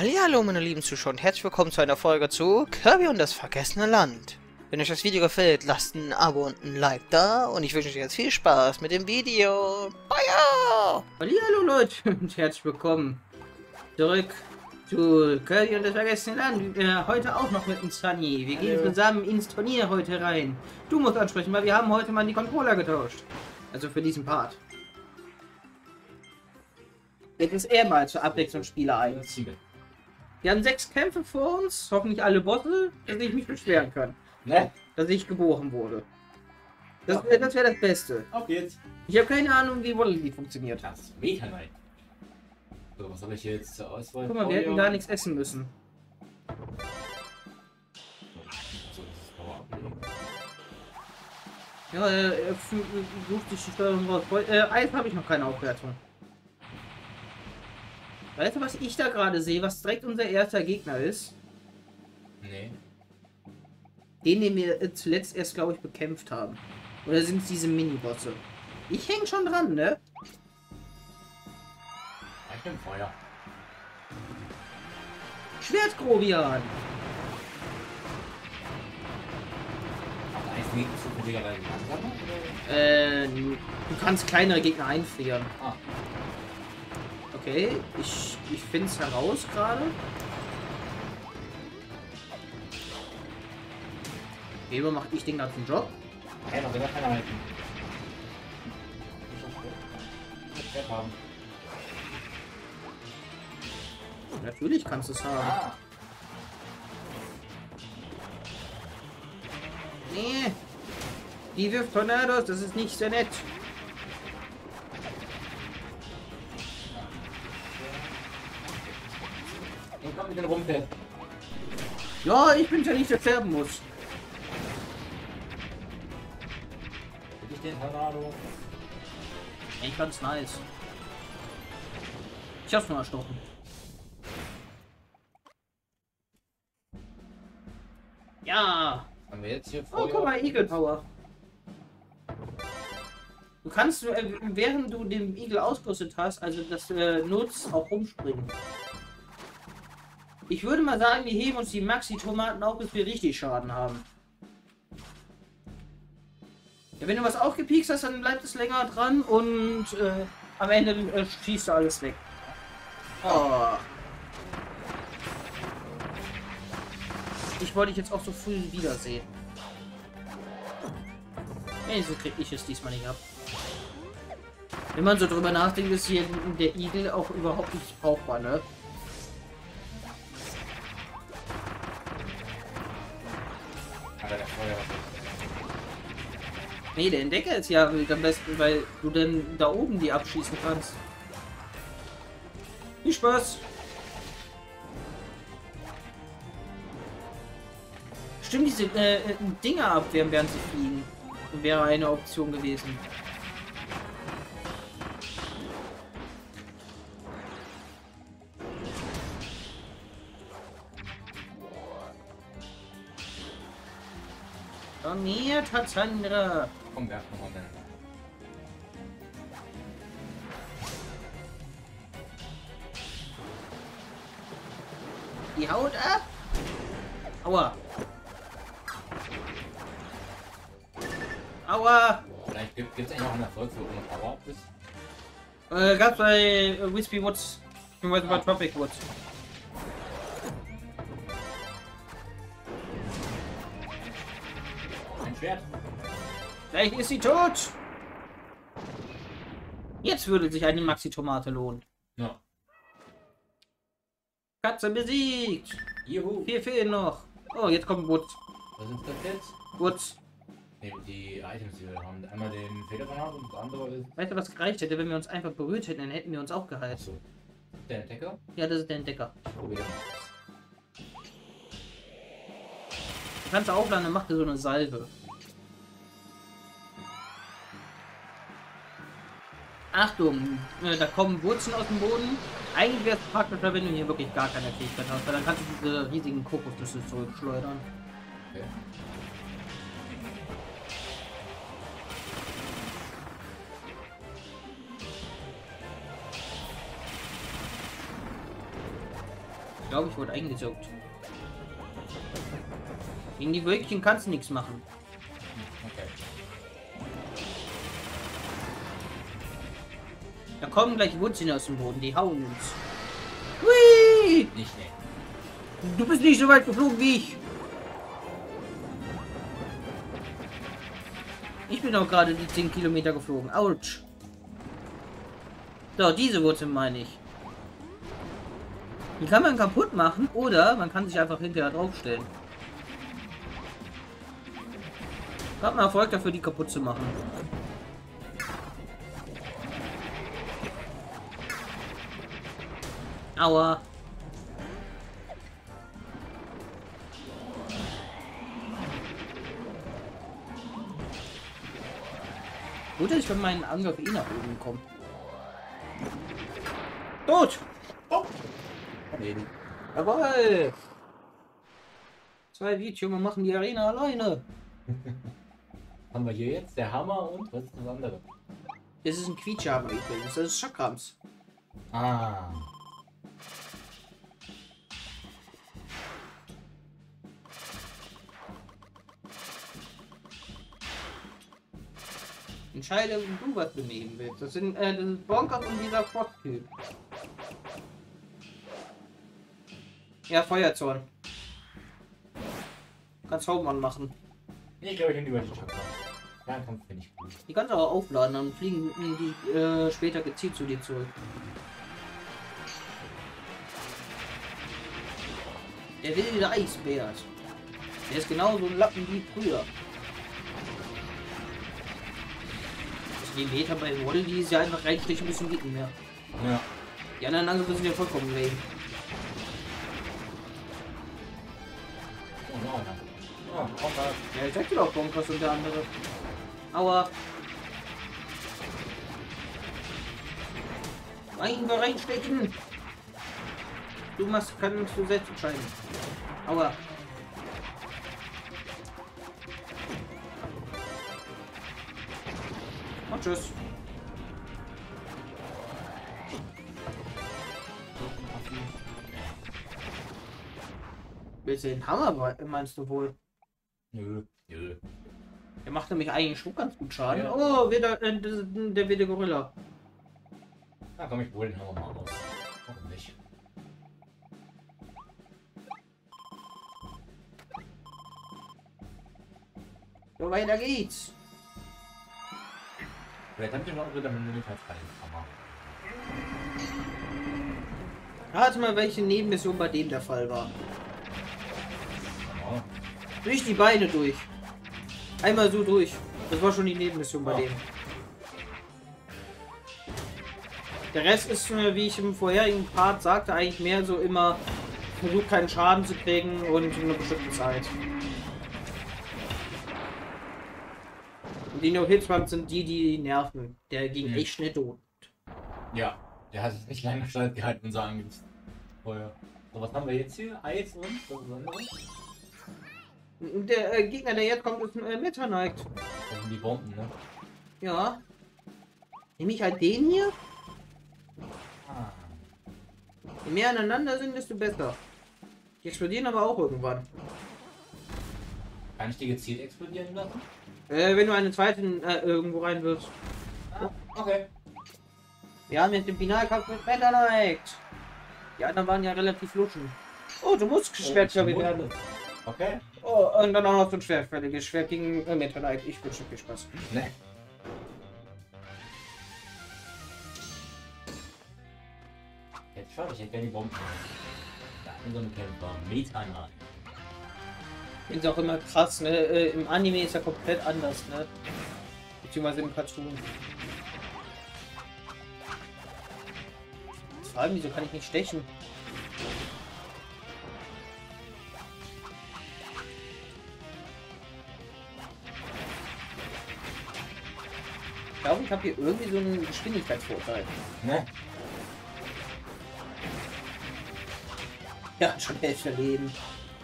Hallo meine lieben Zuschauer und herzlich willkommen zu einer Folge zu Kirby und das vergessene Land. Wenn euch das Video gefällt, lasst ein Abo und ein Like da und ich wünsche euch jetzt viel Spaß mit dem Video. Bye! Hallo Leute und herzlich willkommen zurück zu Kirby und das vergessene Land. Heute auch noch mit dem Sunny. Wir gehen zusammen ins Turnier heute rein. Du musst ansprechen, weil wir haben heute mal die Controller getauscht. Also für diesen Part. Jetzt ist er mal zur Abwechslung Spieler 1. Wir haben 6 Kämpfe vor uns, hoffentlich alle Bosse, dass ich mich beschweren kann. Ne? Dass ich geboren wurde. Das wäre das Beste. Auf geht's. Ich habe keine Ahnung, wie Wallaby funktioniert. Das Meta Knight. So, was habe ich hier jetzt zur Auswahl? Guck mal, wir hätten gar nichts essen müssen. So, das ist Power ablegen. Ja, er sucht sich die Steuerung raus. Eis habe ich noch keine Aufwertung. Weißt du, was ich da gerade sehe, was direkt unser erster Gegner ist? Nee. Den wir zuletzt erst, glaube ich, bekämpft haben. Oder sind es diese Mini-Bosse? Ich hänge schon dran, ne? Ich bin Feuer. Schwertgrobian! Aber Eis liegt zufälligerweise langsamer? Du kannst kleinere Gegner einfrieren. Ah. Okay, ich finde es heraus gerade. Weber macht ich den ganzen Job. Hey, noch keiner halten. Ich haben. Natürlich kannst du es haben. Ah. Nee. Die wirft Tornados, das ist nicht sehr nett. Hier kommt mit den Rumpel. Ja, ich bin ja nicht, der färben muss. Will ich den Tornado? Ich fand's nice. Ich hab's nur erstochen. Ja. Haben wir jetzt hier Oh, guck mal, Eagle Power. Du kannst, während du den Igel ausgerüstet hast, also das nutzt, auch rumspringen. Ich würde mal sagen, wir heben uns die Maxi-Tomaten auf, bis wir richtig Schaden haben. Ja, wenn du was aufgepiekst hast, dann bleibt es länger dran und am Ende schießt du alles weg. Oh. Ich wollte dich jetzt auch so früh wiedersehen. Ey, so krieg ich es diesmal nicht ab. Wenn man so drüber nachdenkt, ist hier der Igel auch überhaupt nicht brauchbar, ne? Alter, der Feuer. Nee, der Entdecker ist ja am besten, weil du dann da oben die abschießen kannst. Viel Spaß! Stimmt, diese Dinger abwehren, während sie fliegen. Wäre eine Option gewesen. Komm her, Tatsandra! Komm, werf nochmal den. Die Haut ab! Aua! Aua! Vielleicht gibt es eigentlich auch einen Erfolg für ohne Power bis. Gab's bei Wispy Woods. Beziehungsweise bei Tropic Woods. Ein Schwert. Vielleicht ist sie tot! Jetzt würde sich eine Maxi-Tomate lohnen. Ja. Katze besiegt! Juhu. 4 fehlen noch. Oh, jetzt kommt Woods. Was ist das jetzt? Woods. Ne, die Items, die wir haben. Einmal den Federgranat und das andere ist. Weißt du, was gereicht hätte, wenn wir uns einfach berührt hätten? Dann hätten wir uns auch geheilt. Achso. Der Entdecker? Ja, das ist der Entdecker. Ich probiere mal. Du kannst aufladen, dann macht er so eine Salve. Achtung, da kommen Wurzeln aus dem Boden. Eigentlich wäre es praktischer, wenn du hier wirklich gar keine Fähigkeit hast, weil dann kannst du diese riesigen Kokosnüsse zurückschleudern. Okay. glaube, ich wurde eingesaugt. Gegen die Wölkchen kannst du nichts machen. Okay. Da kommen gleich Wurzeln aus dem Boden, die hauen uns. Hui! Nicht, ne. Du bist nicht so weit geflogen wie ich. Ich bin auch gerade die 10 Kilometer geflogen. Autsch. So, diese Wurzel meine ich. Die kann man kaputt machen oder man kann sich einfach hinterher draufstellen. Ich habe einen Erfolg dafür, die kaputt zu machen. Aua. Gut, dass ich von meinen Angriff eh nach oben komme. Tot! Oh. Erledigt. Jawohl! 2 Videos, wir machen die Arena alleine. Haben wir hier jetzt der Hammer und was ist das andere? Das ist ein Quietschhammer übrigens, das ist Chakrams. Ah. Entscheide, wie du was benehmen willst. Das sind Bonkers und dieser Frog-Typ. Ja, Feuerzorn. Kannst Hauptmann machen. Ich glaube, ich nehme lieber die Chakra. Fernkampf finde ich gut. Die kannst du auch aufladen, dann fliegen die später gezielt zu dir zurück. Der wilde Eisbär. Der ist genauso ein Lappen wie früher. Die Meter bei Waddle, die ist ja einfach reinstechen müssen, geht nicht mehr. Ja. Die anderen Angriffe sind ja vollkommen lame. Oh, no, no. Oh, okay. Ja, ich sag dir doch Bonkers und der andere. Aua. Reinstechen. Kannst du selbst entscheiden. Aua. Und tschüss. Willst du den Hammer, meinst du wohl? Nö, nö. Der macht nämlich eigentlich schon ganz gut Schaden. Ja. Oh, wieder der wilde Gorilla. Na komm, ich hole den Hammer mal raus. Warum nicht? So, weiter geht's. Vielleicht habt ihr noch wieder einen Hammer. Rate mal, welche Nebenmission bei dem der Fall war. Oh. Durch die Beine durch. Einmal so durch. Das war schon die Nebenmission bei Oh. dem. Der Rest ist, wie ich im vorherigen Part sagte, eigentlich mehr so immer versucht keinen Schaden zu kriegen und eine bestimmte Zeit. Und die No-Hits-Bumps sind die nerven. Der ging echt schnell tot. Ja, der hat es nicht lange Zeit gehalten, unser Angriff. Feuer. So, was haben wir jetzt hier? Eis und was ist andere? Der Gegner, der jetzt kommt, ist Meta Knight. Das sind die Bomben, ne? Ja. Nehme ich halt den hier? Ah. Je mehr aneinander sind, desto besser. Die explodieren aber auch irgendwann. Kann ich die gezielt explodieren lassen? Wenn du einen zweiten irgendwo rein wirst. Ah, okay. Wir haben jetzt den Finalkampf mit Meta Knight. Die anderen waren ja relativ luschen. Oh, du musst Schwertfällig werden. Okay. Oh, und dann auch noch so ein schwertfälliges Schwert gegen Meta Knight. Ich wünsche viel Spaß. Ne. Jetzt schau ich hätte gerne die Bomben. Da in so einem Kämpfer. Meta Knight. Ist auch immer krass, ne? Im Anime ist er komplett anders, ne? Beziehungsweise im Cartoon. Vor allem, wieso kann ich nicht stechen? Ich glaube, ich habe hier irgendwie so einen Geschwindigkeitsvorteil. Ne? Ja, schon Hälfte Leben.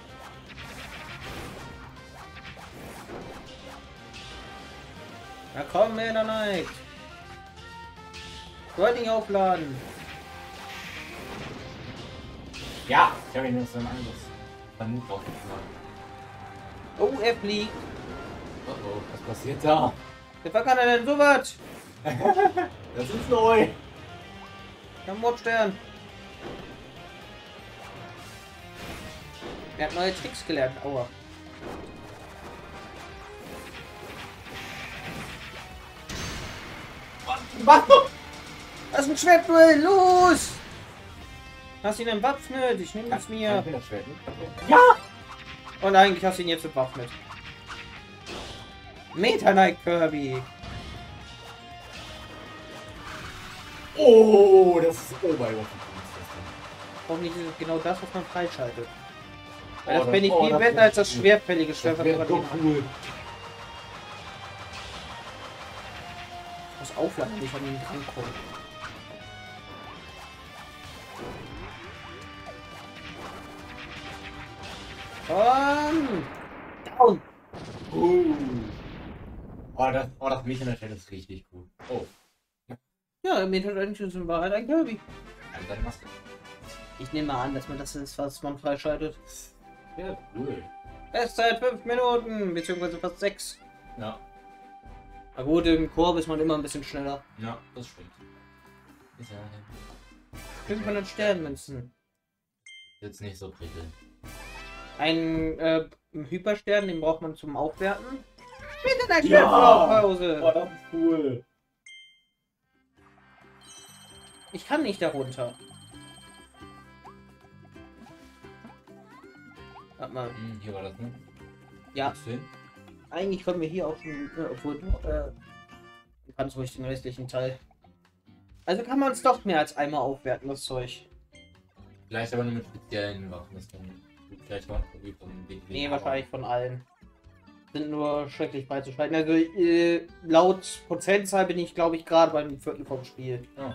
Na komm, Meta Knight. Wollte nicht aufladen. Ja, ich habe ihn nur so einen Angriff. Dann Mut draufgeschlagen. Oh, er fliegt. Oh oh, was passiert da? Wer kann er denn so was? Das ist neu. Der Mobstern. Er hat neue Tricks gelernt. Aua. Was? Das ist ein Schwertduell. Los! Hast ihn entwaffnet? Ich nehme es mir. Ich das Schwert nicht. Ja! Und eigentlich hast du ihn jetzt entwaffnet. Meta Knight Kirby. Oh, das ist Oberwürfel. Hoffentlich ist es genau das, was man freischaltet. Oh, Weil das bin ich viel das besser als das schwerfällige Schwert, Das was man wäre so cool. muss aufladen, wenn ich an ihn drankomme. Down! Oh, das Mädchen der Stelle ist richtig gut. Oh, Ja, Meta Knight ist in Wahrheit ein Kirby. seine Maske. Ich nehme mal an, dass man das ist, was man freischaltet. Ja, cool. Bestzeit 5 Minuten, beziehungsweise fast 6. Ja, Na gut, im Korb ist man immer ein bisschen schneller. ja, das stimmt. Ist ja 500 Sternmünzen. jetzt nicht so prickelnd. Ein Hyperstern, den braucht man zum Aufwerten. Bitte der Ja! Pause. Oh, das ist cool. Ich kann nicht darunter. Warte mal. Hier war das, ne? Ja, Gibt's hin? eigentlich können wir hier auch schon, obwohl du kannst ruhig den restlichen Teil. Also kann man es doch mehr als einmal aufwerten, das Zeug. Vielleicht aber nur mit speziellen Waffen. Das kann vielleicht auch irgendwie von den Nee, wahrscheinlich von allen. Sind nur schrecklich beizuschalten. Also laut Prozentzahl bin ich, glaube ich, gerade beim Viertel vom Spiel. Oh.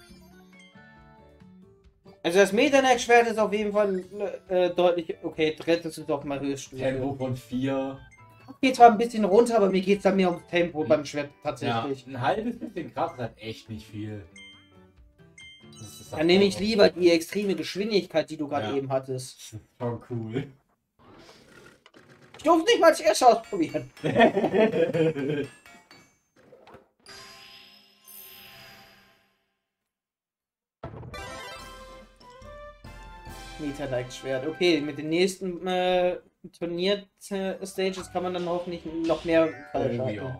Also das Meta-Knight-Schwert ist auf jeden Fall deutlich... Okay, drittes ist doch mal höchst. Tempo von 4. Geht zwar ein bisschen runter, aber mir geht es dann mehr ums Tempo beim Schwert Ja, tatsächlich. ein halbes bisschen Kraft ist halt echt nicht viel. Das ist Dann nehme ich lieber die extreme Geschwindigkeit, die du gerade eben hattest. Das ist schon cool. Ich durfte nicht mal als erstes ausprobieren. Meta-Like-Schwert. Okay, mit den nächsten Turnier-Stages kann man dann hoffentlich noch mehr freischalten.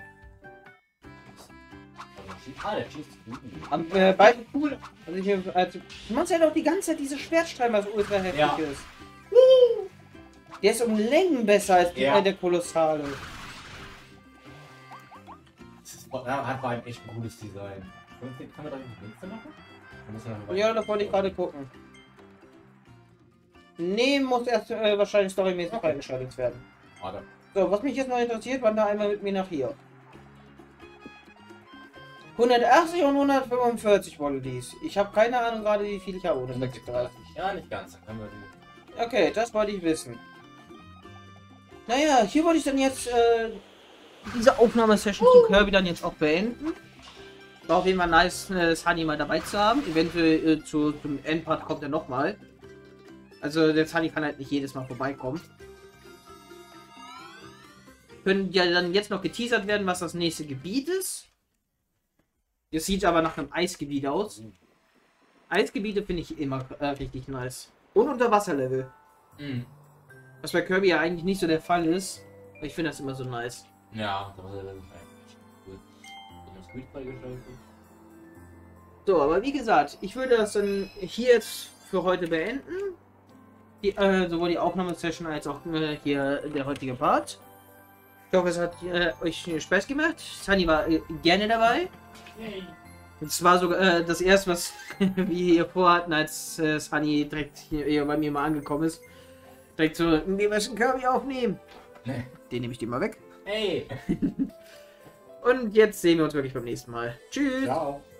Ah, der schießt gut. Am beiden cool. Also du machst ja doch die ganze Zeit diese Schwertstreim, was ultra heftig Ja. ist. Der ist um Längen besser als der Kolossale. Hat vor allem echt ein cooles Design. Kann man da die Münze machen? Ja, da wollte ich gerade gucken. Nee, muss erst wahrscheinlich storymäßig freigeschaltet werden. Warte. So, was mich jetzt noch interessiert, wandert einmal mit mir nach hier. 180 und 145 wurde dies. Ich habe keine Ahnung gerade, wie viel ich habe. 136. Ja, nicht ganz. Dann können wir Okay, das wollte ich wissen. Naja, hier wollte ich dann jetzt diese Aufnahmesession zu Kirby dann jetzt auch beenden. War auf jeden Fall nice, Sunny mal dabei zu haben. Eventuell zum Endpart kommt er nochmal. Also der Sunny kann halt nicht jedes Mal vorbeikommen. Können ja dann jetzt noch geteasert werden, was das nächste Gebiet ist. Das sieht aber nach einem Eisgebiet aus. Eisgebiete finde ich immer richtig nice. Und Unterwasserlevel. Mhm. Was bei Kirby ja eigentlich nicht so der Fall ist. Aber ich finde das immer so nice. Ja, das ist eigentlich gut. Das gut freigeschaltet. So, aber wie gesagt, ich würde das dann hier jetzt für heute beenden. Die, sowohl die Aufnahmesession als auch hier der heutige Part. Ich hoffe, es hat euch Spaß gemacht. Sunny war gerne dabei. Und zwar sogar das erste, was wir hier vorhatten, als Sunny direkt hier bei mir mal angekommen ist. Direkt so, wir müssen Kirby aufnehmen. Nee. Den nehme ich dir mal weg. Hey! Und jetzt sehen wir uns wirklich beim nächsten Mal. Tschüss! Ciao!